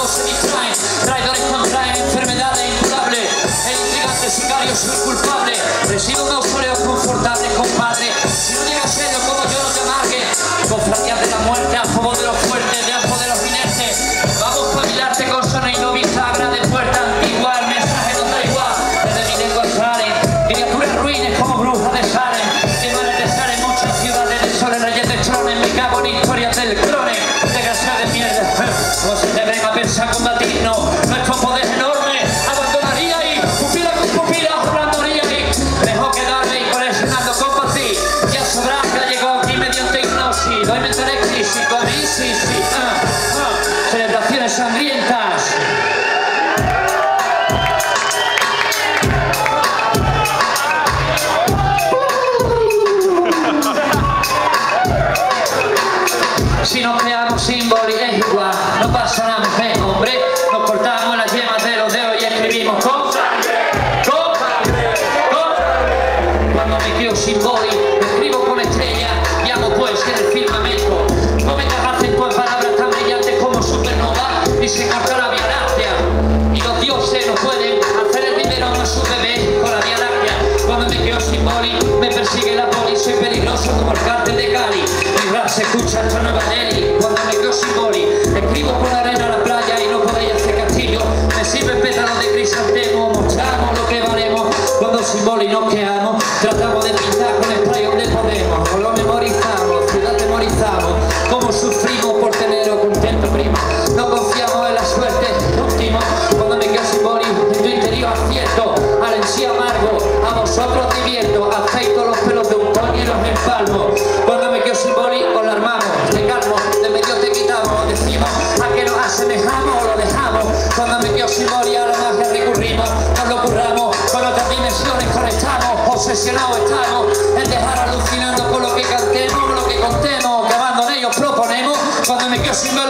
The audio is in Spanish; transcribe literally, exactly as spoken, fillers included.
esclavos se distraen, traidores contraen enfermedades incurables, el intrigante sicario es el culpable. Recibo un mausoleo confortable, compadre. Si no llega a serlo como yo no te amargue, cofradías de la muerte a favor de los fuertes, de a favor de los inertes. Vamos a bailarte con sonido bisagra de puerta antigua, el mensaje no da igual. Desde mi lengua salen criaturas ruines como brujas de Salem, que no les salen muchas ciudades de sol en reyes de trones. Me cago en historias del crone, desgracia de mierda. No se te venga a pensar combatirnos, nuestro poder es enorme. Abandonaría y pupila con pupila hablaría y mejor quedarme y coleccionando compas sí. Ya sabrás que llegó aquí mediante hipnosis. Doy mente eléctrico a mí, sí, sí. Ah, ah. Celebraciones sangrientas. Si nos creamos símbolos es igual, no pasa nada, mujer, hombre. Nos cortamos las yemas de los dedos y escribimos con sangre, con sangre, con sangre. Cuando me creo símbolo, escribo con estrellas y hago poesía en el firmamento. No me cagaste en palabras tan brillantes como supernova y se corta la Vía Láctea. Y los dioses no pueden hacer el dinero a su bebé con la Vía Láctea. Cuando me creo símbolo, me persigue la poli, soy peligroso como el cártel de Cali. Mi rap se escucha hasta Nueva Delhi. Cuando me creo símbolo, escribo con arena a la playa y no podéis hacer castillo. Me sirve pétalo de crisantemo, mostramos lo que valemos. Cuando símbolo nos quedamos, tratamos de pintar con el spray donde podemos. O lo memorizamos, ciudad memorizamos. Como sufrimos por teneros contento, primo. No confiamos en la suerte, último. Cuando me quedo símbolo, en tu interior acierto. Al en sí amargo, a vosotros divierto. Aceito los pelos de un coño y los empalmo. Cuando me quedo símbolo, os la armamos, te calmo, de medio te quitamos. Decimos a que nos asemejamos o lo dejamos. Cuando me quedo símbolo, a la magia recurrimos. Nos lo curramos, con otras dimensiones conectamos. Obsesionados estamos en dejar alucinando con lo que cantemos, con lo que contemos, que abandonemos, proponemos. Cuando me quedo símbolo,